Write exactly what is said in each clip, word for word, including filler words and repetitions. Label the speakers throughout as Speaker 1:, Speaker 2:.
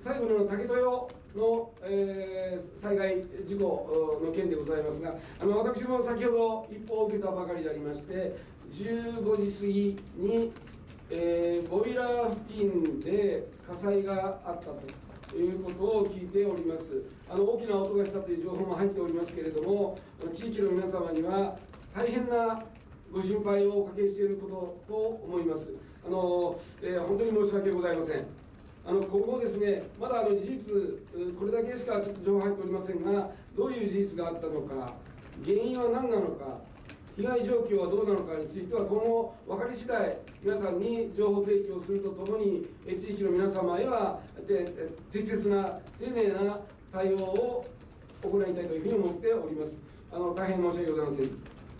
Speaker 1: 最後の竹豊の、えー、災害事故の件でございますが、あの私も先ほど一報を受けたばかりでありまして、じゅうごじ過ぎに、えー、ボイラー付近で火災があったということを聞いております。あの大きな音がしたという情報も入っておりますけれども、地域の皆様には大変なご心配をおかけしていることと思います。あの、えー、本当に申し訳ございません。あの今後ですね、まだあの事実、これだけしかちょっと情報入っておりませんが、どういう事実があったのか、原因は何なのか、被害状況はどうなのかについては、今後、分かり次第、皆さんに情報提供するとともに、地域の皆様へはで適切な、丁寧な対応を行いたいというふうに思っております。あの大変申し訳ございません。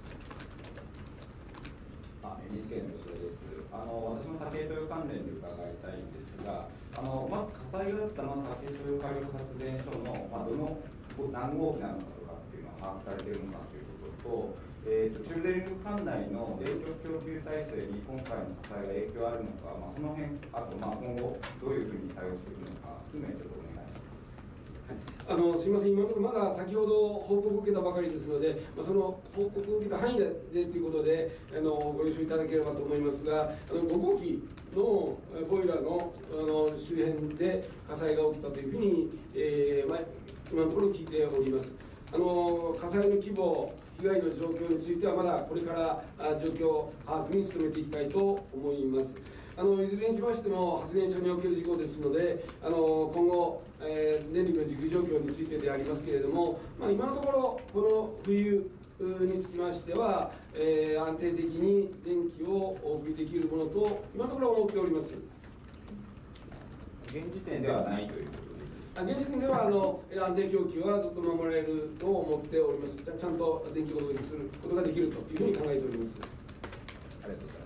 Speaker 2: あ、エヌエイチケー の吉田です。あの私も竹豊関連で伺いたいんですが、あのまず火災があったのは竹豊火力発電所の、まあ、どの何号機なのかとかっていうのは把握されているのかということと、えー、と中電力管内の電力供給体制に今回の火災が影響あるのか、まあ、その辺、あとまあ今後どういうふうに対応していくのか含めちょっとお願いします。
Speaker 1: あのすみません、今のところまだ先ほど報告を受けたばかりですので、まあ、その報告を受けた範囲でということであのご了承いただければと思いますが、あのご号機のボイラーのあの周辺で火災が起きたというふうに、えーまあ、今のところ聞いております。あの火災の規模、被害の状況についてはまだこれから状況把握に努めていきたいと思います。あのいずれにしましても発電所における事故ですので、あの今後、えー、電力の需給状況についてでありますけれども、まあ、今のところこの冬につきましては、えー、安定的に電気をお送りできるものと今のところ思っております。
Speaker 2: 現時点ではないということ
Speaker 1: 現時点ではあの安定供給はずっと守られると思っております。ちゃんと電気をお届けすることができるというふうに考えております。
Speaker 2: ありがとうございます。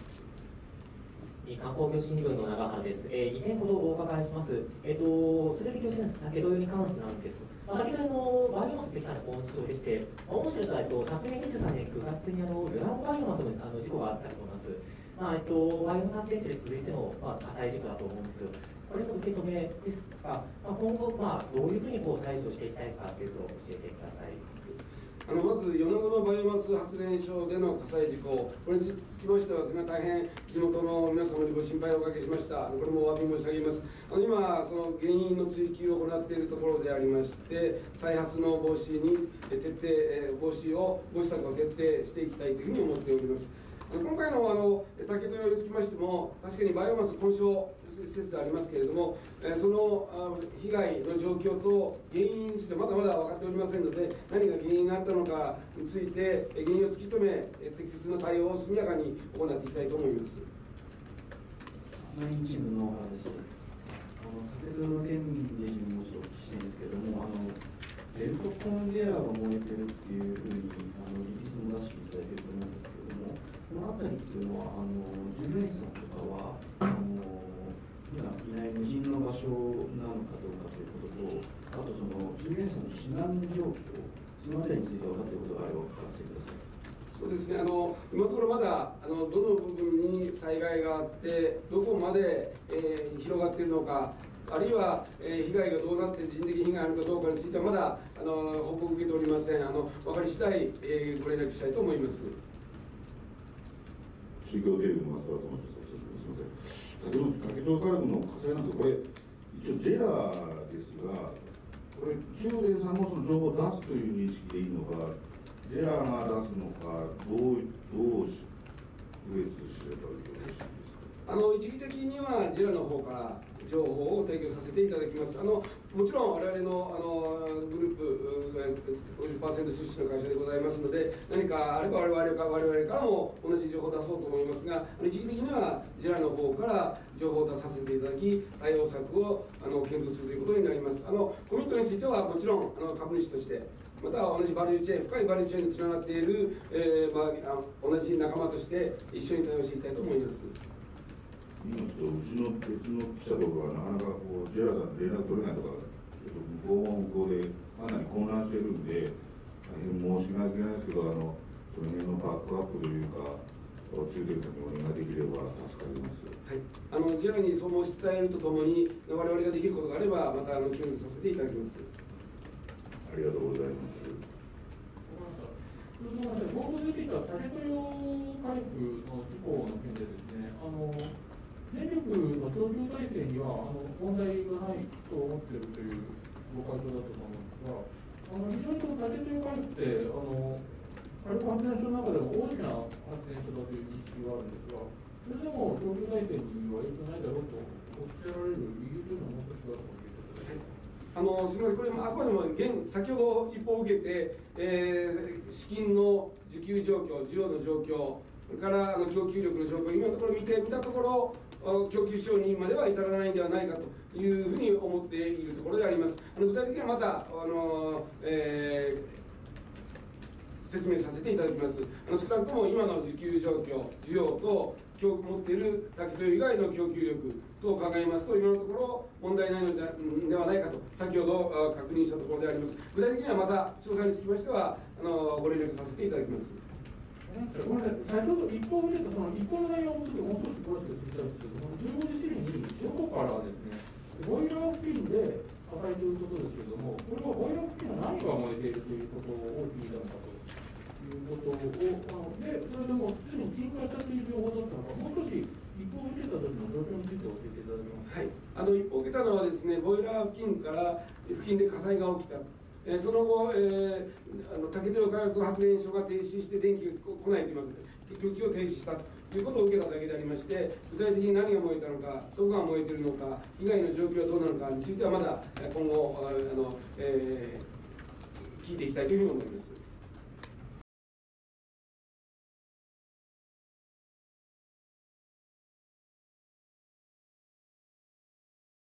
Speaker 3: 観光業新聞の長原です。えー、にてんほどお伺いします。えっ、ー、と続き恐縮です。竹豊に関してなんですが、まあ、竹豊のバイオマス石炭の温床でして、まあ、面白いとは、えっと、昨年にじゅうさんねんくがつにあの米子バイオマスのあの事故があったと思います。まあえっと、バイオマス発電所で続いての、まあ、火災事故だと思うんですよ。これの受け止めですが、まあ、今後、まあ、どういうふうにこう対処していきたいかというと教えてください。
Speaker 1: あのまず米子のバイオマス発電所での火災事故、これにつきましてはですね、大変地元の皆様にご心配をおかけしました。これもお詫び申し上げます。あの今、その原因の追及を行っているところでありまして、再発の防止に徹底、えー、防止を、防止策を徹底していきたいというふうに思っております。今回のあの竹豊につきましても、確かにバイオマス混焼施設でありますけれども、えその被害の状況と原因についてまだまだ分かっておりませんので、何が原因があったのかについて、原因を突き止め、適切な対応を速やかに行っていきたいと思います。
Speaker 4: 毎日部の原です。あの竹豊の件にもうちょっとお聞きしたいんですけれども、あのベルトコンベアが燃えてるっていうふうにあのリリースも出していただいていると思うんですけれども、この辺りっていうのはあの従業員さんとかはあの今いない無人の場所なのかどうかということと、あとその従業員さんの避難状況、その辺りについて分かっていることがあればお聞かせください。
Speaker 1: そうですね、あの今のところまだあのどの部分に災害があって、どこまで、えー、広がっているのか、あるいは、えー、被害がどうなって人的被害があるかどうかについてはまだあの報告を受けておりません。あの分かり次第、えー、ご連絡したいと思います。
Speaker 5: 宗教テレビの松原と申します。すみません。先ほど竹豊火力の火災なんですが、これ一応ジェラーですが、これ中電さんもその情報を出すという認識でいいのか、ジェラーが出すのか、どうどう区別すればよろしいですか。
Speaker 1: あの一時的にはジェラの方から情報を提供させていただきます。あのもちろん我々のあのグループ ごじゅっパーセント 出資の会社でございますので、何かあれば我々か我々からも同じ情報を出そうと思いますが、一時的にはジェラの方から情報を出させていただき、対応策をあの検討するということになります。あのコミットについてはもちろんあの株主として、また同じバリューチェーン、深いバリューチェーンにつながっている、えーまあ、同じ仲間として一緒に対応していきたいと思います。
Speaker 5: 今ちょっとうちの別の記者とかがなかなかこうジェラさん連絡取れないとか、ちょっと向こうも向こうでかなり混乱してるんで、大変申し訳ないですけど、あのその辺のバックアップというか、 中電さんにお願いできれば助かります。
Speaker 1: はい、あの ジェラ にそう申し伝えるとともに、我々ができることがあれば、またあの協力させていただきます。
Speaker 5: ありがとうございます。
Speaker 6: 冒頭出てきた竹豊火力の事故の件でですね、あの電力の供給体制にはあの問題がないと思っているというご回答だったと思うんですが、あの非常にこの竹豊火力ってあの火力発電所の中でも大きな発電所だという認識があるんですが、それでも供給体制には影響ないだろうとおっしゃられる理由というのはもう少し詳しく教えていただけますか。
Speaker 1: あのすみません、これあくまでも現先ほど一報を受けて、えー、資金の需給状況、需要の状況、それからあの供給力の状況、今のところ見てみたところ、供給承認までは至らないんではないかというふうに思っているところであります。あの具体的にはまたあの、えー、説明させていただきます。あの少なくとも今の需給状況、需要と今日持っている竹豊以外の供給力と考えますと、今のところ問題ないのではないかと先ほど確認したところであります。具体的にはまた詳細につきましてはあのご連絡させていただきます。
Speaker 6: ごめんなさい、先ほど一報を見たその一報の内容をもう少し詳しく知りたいんですけども、じゅうごじ過ぎにどこからですね、ボイラー付近で火災ということですけれども、これはボイラー付近は何が燃えているということを聞いたのかということを、あのでそれでもすでに鎮火したという情報だったのか、もう少し一報を受けた時の状況について教えていただけますか。
Speaker 1: はい、あの一報を受けたのはですね、ボイラー付近から付近で火災が起きた。えー、その後、えー、あの竹豊火力発電所が停止して電気が来ないといいます供給を停止したということを受けただけでありまして、具体的に何が燃えたのか、どこが燃えているのか、被害の状況はどうなのかについてはまだ今後あの、えー、聞いていきたいというふうに思います。